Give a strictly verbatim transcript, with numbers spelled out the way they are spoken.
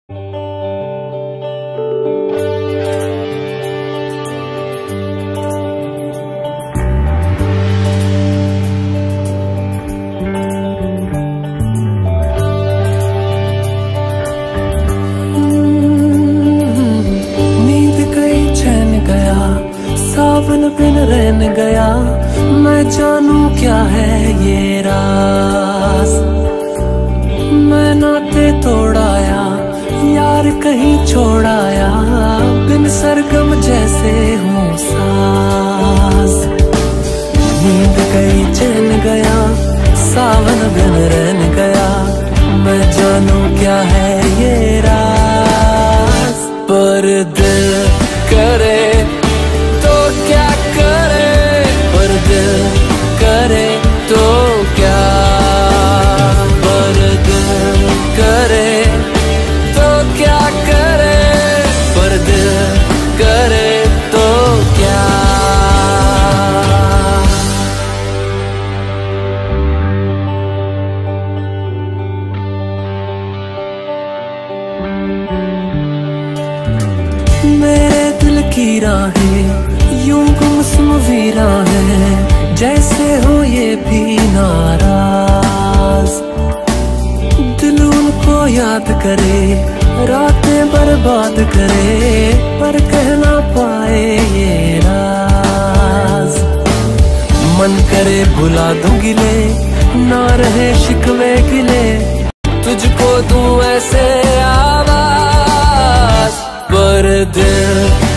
सावन बिन रहन गया, मैं जानू क्या है ये राज। मैं नाते तोड़ाया, यार कहीं छोड़ाया, बिन सरगम जैसे हूँ सास। नींद गई चैन गया, सावन बिन रहन गया, मैं जानू क्या है ये राज। पर दिल करे तो क्या करे, पर दिल करे तो क्या, पर दिल करे तो क्या करे, पर दिल करे तो क्या। मेरे दिल की राहें यूं गुमसुम वीरा है, जैसे हो ये भी नाराज। दिल उनको याद करे, रातें बर्बाद करे, पर कह ना पाए ये राज। मन करे भुला दूं गिले, ना रहे शिकवे गिले, तुझको दूं ऐसे आवाज। पर दिल